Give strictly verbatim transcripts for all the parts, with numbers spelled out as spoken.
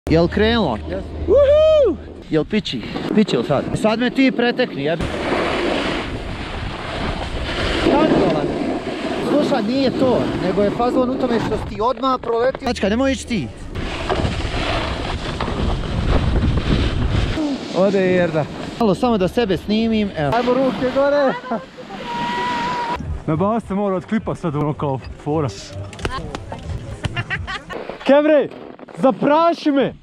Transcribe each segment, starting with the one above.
Jel krenulo? Yes. Uhu! Jel piči? Piči li sad? Sad me ti pretekni, jebi. Kandolan. Slušaj, nije to, nego je fazon u tome što si ti odmah proletio. Mačka, nemoj ići ti. Ode Jerda. Malo samo da sebe snimim, evo. Ajmo ruke gore. Na bas se mora od klipa sad ono kao fora. Kevre, zapraši me!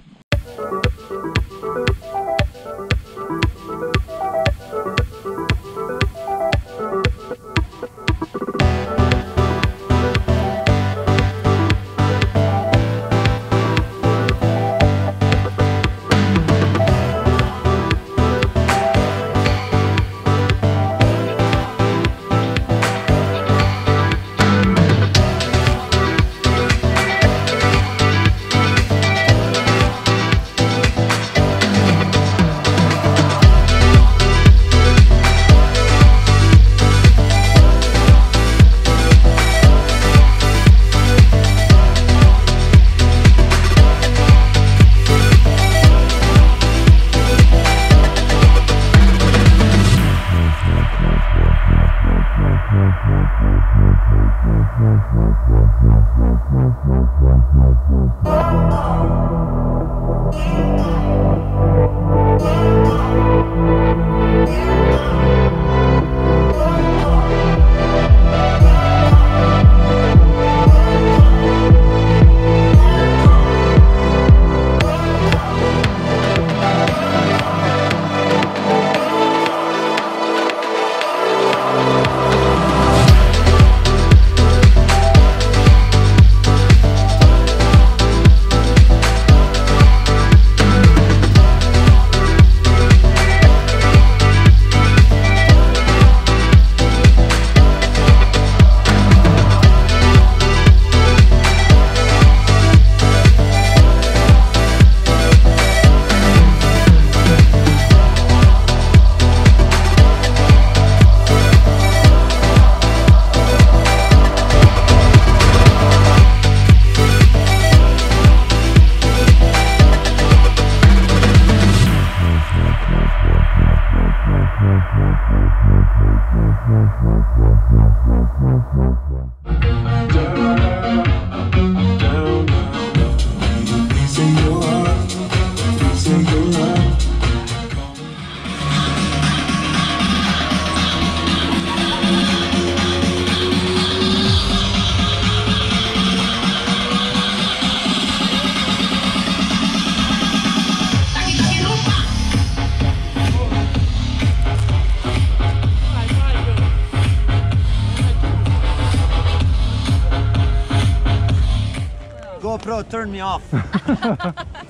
GoPro, turn me off.